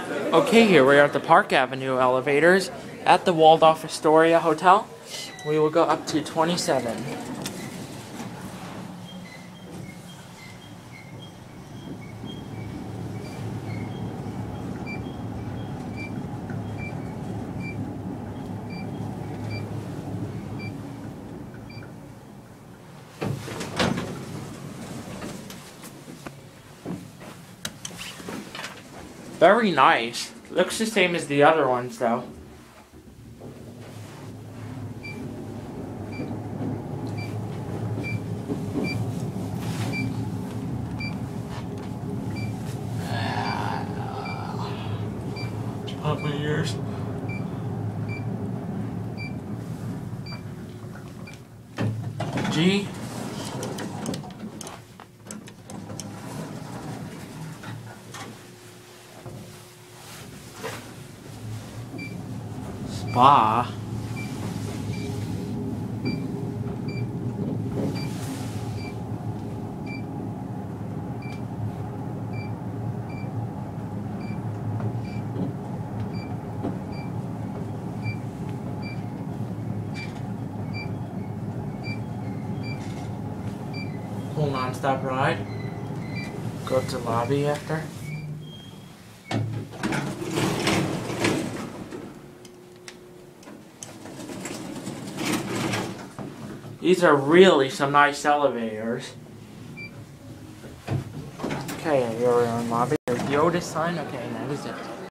Okay, here we are at the Park Avenue elevators at the Waldorf Astoria Hotel. We will go up to 27. Very nice. Looks the same as the other ones though. Pop my ears. G. Spa. Whole non-stop ride. Go up to lobby after. These are really some nice elevators. Okay, here we are in lobby. There's the Otis sign. Okay, that is it.